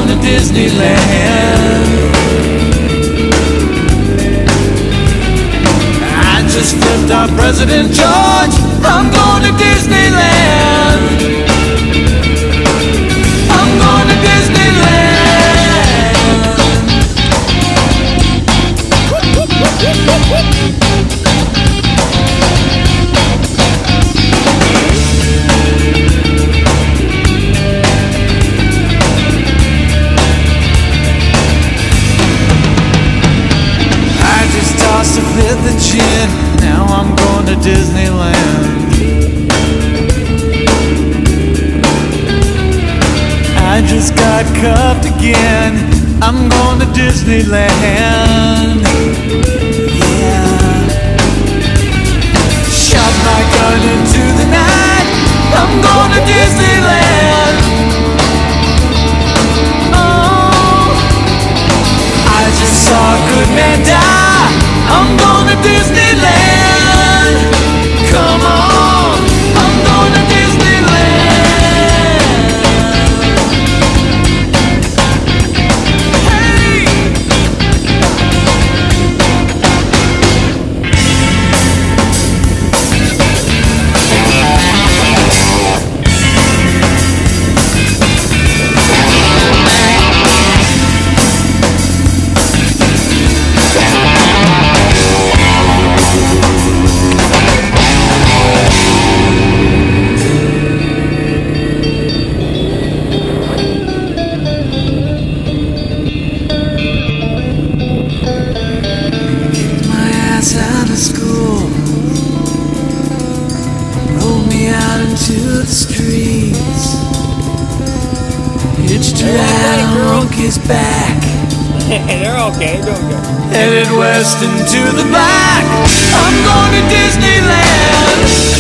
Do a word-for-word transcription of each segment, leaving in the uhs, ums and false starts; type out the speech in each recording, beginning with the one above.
going to Disneyland. I just flipped our President George. I'm going to Disneyland. I'm going to Disneyland. I just tossed a fifth of gin. Now I'm going to Disneyland. I just got cuffed again. I'm going to Disneyland. Yeah. Shot my gun into the night. I'm going to Disneyland. Oh, I just saw a good man die. I'm going to Disneyland. Come on, I'm going to Disneyland. Hey! Out of school, rolled me out into the streets, hitched a ride on Ronky's back. They're okay, they're doing good. Headed west into the back. I'm going to Disneyland.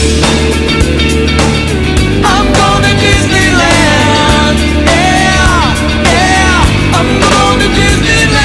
I'm going to Disneyland. Yeah, yeah, I'm going to Disneyland.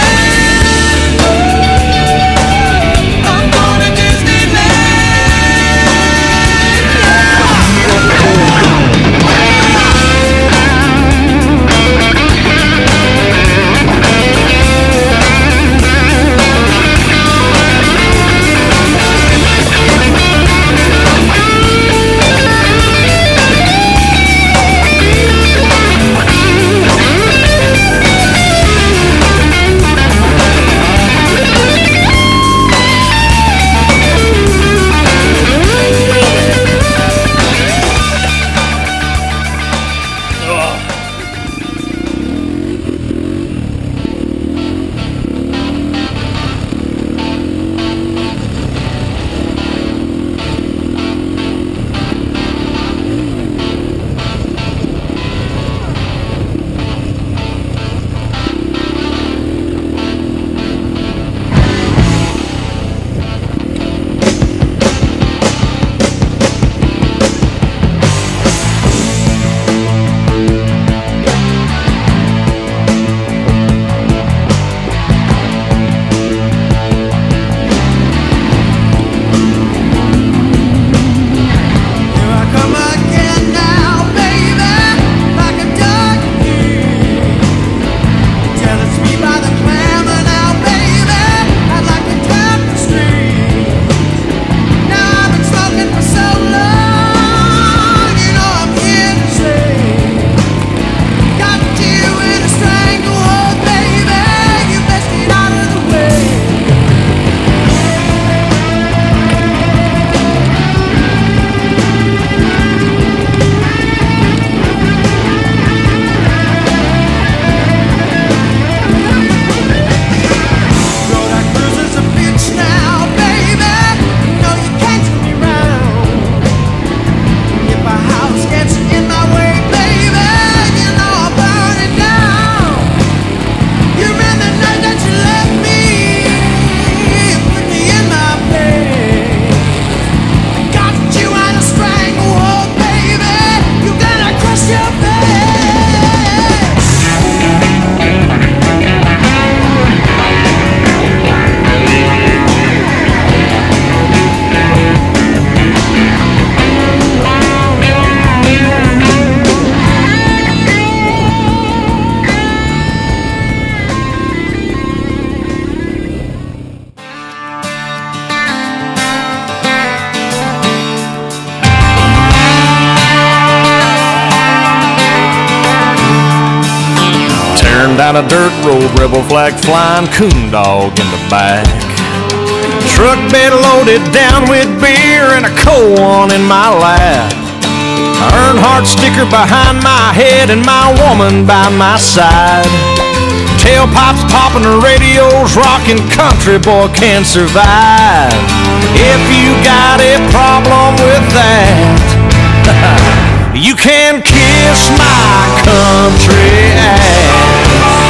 down a dirt road, rebel flag flying, coon dog in the back. Truck bed loaded down with beer and a cold one in my lap. Earnhardt sticker behind my head and my woman by my side. Tailpipes popping, the radio's rocking, country boy can survive. If you got a problem with that, you can kiss my country ass.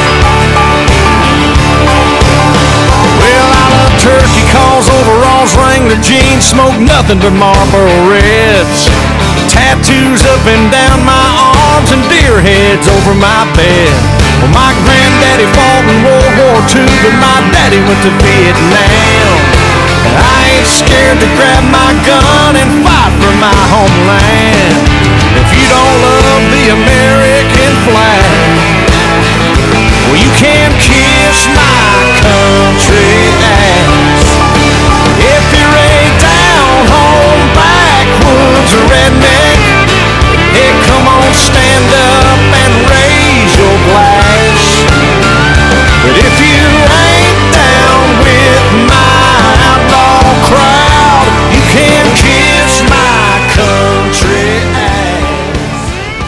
Well, I love turkey calls, overalls, Wrangler jeans, smoke nothing but Marlboro Reds. Tattoos up and down my arms and deer heads over my bed. Well, my granddaddy fought in World War Two, but my daddy went to Vietnam. And I ain't scared to grab my gun and fight for my homeland. If you don't love the American flag, well, you can kiss my country ass. If you're a down-home backwoods redneck, hey, come on, stand up and raise your glass. But if you ain't down with my outlaw crowd, you can kiss my country ass.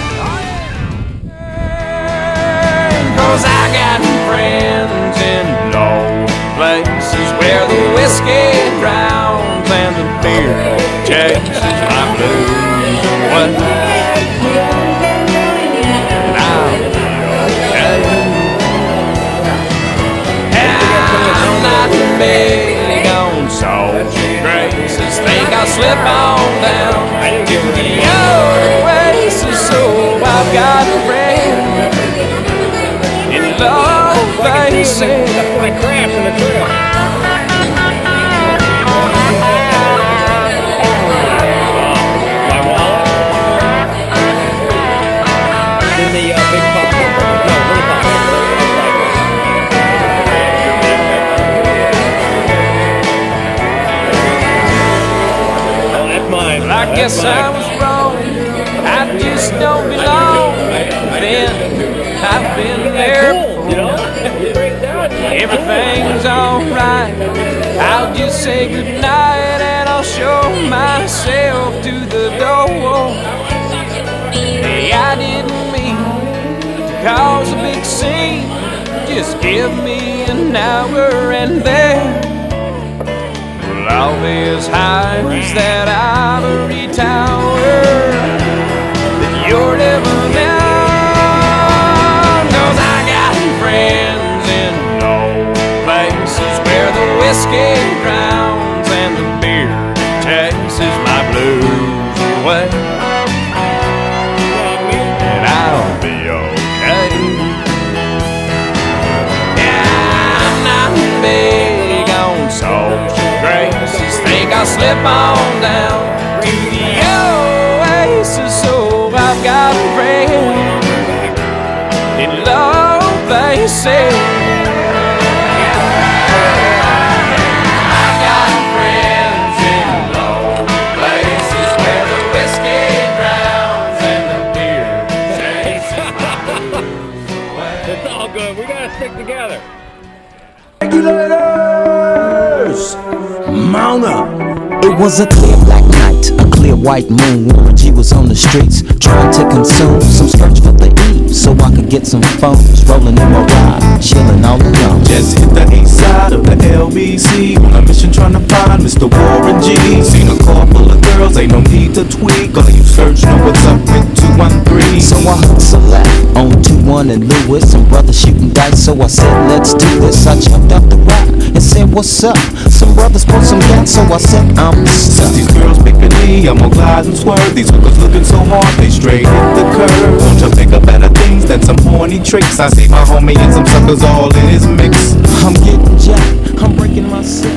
'Cause I got friends in low places where the whiskey drowns and the beer chases my blues away. And I'll be okay. I'm not big on salts and graces. Think I'll slip on down to the oasis. So I've got a friend in low places. Like crabs in the trail. The uh, big pop, no, little pop. Oh, that's mine. Well, I that's guess mine. I was wrong. I just don't belong. Then I've been there Cool, you know? Everything's alright. I'll just say goodnight and I'll show myself to the door. Hey, I didn't mean to cause a big scene. Just give me an hour and then well, I'll be as high as that ivory tower that you're never down. 'Cause I got friends in low places where the whiskey drowns and the beer chases my blues away. And I'll be okay. Yeah, I'm not big on salts and graces. Think I'll slip on down to the oasis. So I've got a friend in low places. I've got friends in low places where the whiskey drowns and the beer chases my blues away. It's all good. We gotta stick together. Regulators, mount up. It was a clear black night, a clear white moon. Warren G was on the streets trying to consume some skirts for the eve, so I could get some phones rolling in my ride, chilling all alone. Just hit the east side of the L B C on a mission trying to find Mister Warren G. Seen a car full of girls, ain't no need to tweak. All you search know what's up with two one three. So I hooked select on two one and Lewis, some brothers shooting dice. So I said, let's do this. I jumped up the rap and said, what's up? Some brothers want some gas, so I said, I'm Since stuck. these girls picking me, I'm gonna glide and swerve. These hookers looking so hard, they straight hit the curve. Won't you think of better things than some horny tricks? I see my homie and some suckers all in his mix. I'm getting jacked, I'm breaking myself.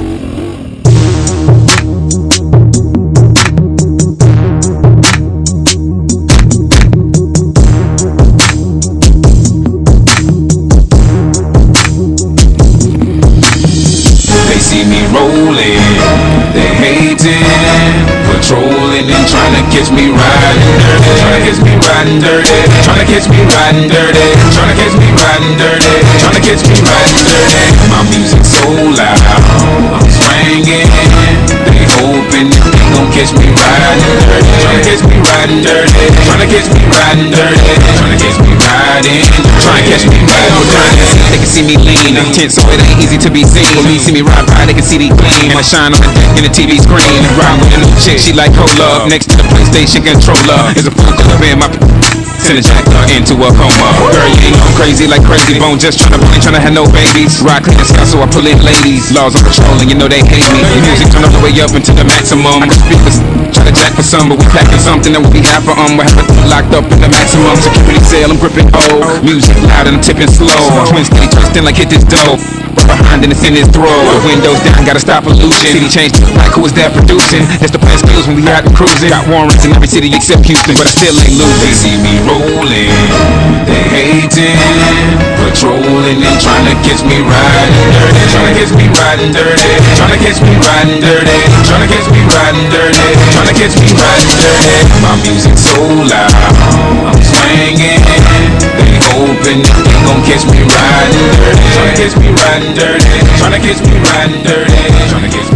They see me rolling, they hating, patrolling and trying to catch me riding. riding dirty. Tryna catch me riding dirty. Tryna catch me riding dirty. Tryna catch me riding dirty. Tryna catch me riding dirty. My music so loud, I'm swinging. They hoping that they gon' catch me riding dirty. Tryna catch me riding dirty. Tryna catch me riding dirty. Tryna catch me riding. Tryna catch me riding dirty. They can see me lean, I'm tense, so it ain't easy to be seen. When me see me ride by, they can see the gleam. And I shine on the deck in the T V screen. Ride with a new chick, she like cola. Next to the PlayStation controller is a full club in my send a jack into a coma. Girl, you ain't going crazy like Crazy Bone, just tryna bone, tryna have no babies. Ride clean the sky, so I pull in ladies. Laws on patrol, and you know they hate me. The music turn all the way up into the maximum. I can speak for try to jack for some, but we packing something that will be half for um. We have it locked up in the maximum security cell. I'm gripping old, music loud and I'm tipping slow. Twin steady twisting like hit this dough. Behind and it's in his throat. The windows down, gotta stop pollution. City changed, like who is that producing? That's the plan skills when we out and cruising. Got warrants in every city except Houston, but I still ain't losing. They see me rolling, they hating, patrolling and trying to catch me riding dirty. Trying to catch me riding dirty. Trying to catch me riding dirty. Trying to catch me riding dirty. Trying to catch me riding dirty. My music so loud, I'm swinging. They hoping that they gon' catch me riding dirty. Trying to catch me riding dirty. Trying to catch me riding dirty. Trying to catch me